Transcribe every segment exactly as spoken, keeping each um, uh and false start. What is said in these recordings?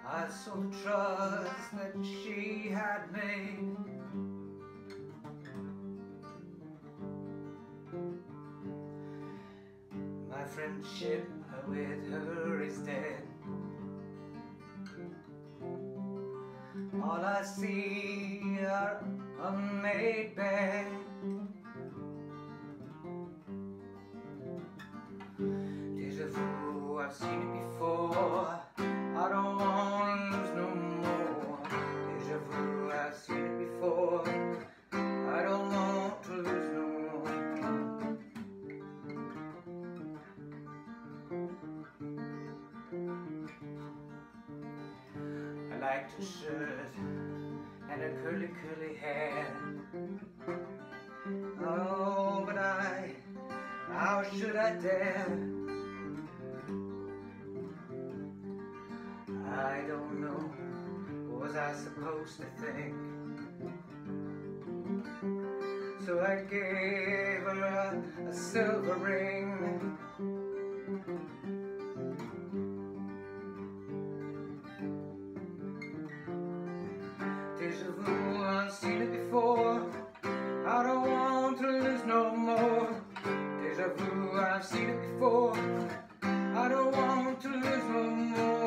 I saw the trust that she had made. My friendship with her is dead. All I see are unmade beds. Deja vu, I've seen it before. I don't want to lose no more. Deja vu, I've seen it before. I don't want to lose no more. I liked her shirt and her curly, curly hair. Oh, but I, how should I dare? I don't know, what was I supposed to think? So I gave her a, a silver ring. Deja vu, I've seen it before. I don't want to lose no more. Deja vu, I've seen it before. I don't want to lose no more.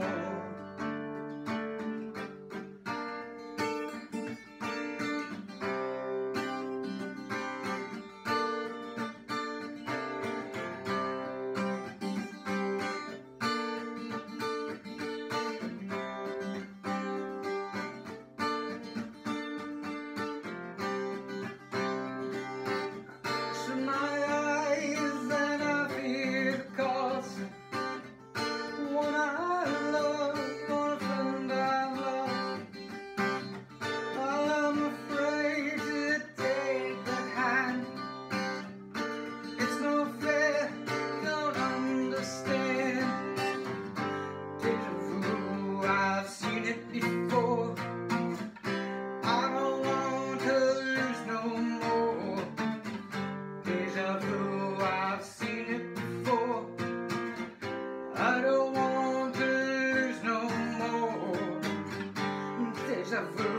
I've seen it before. I don't want to lose no more. Deja vu, I've seen it before. I don't want to lose no more. Deja vu.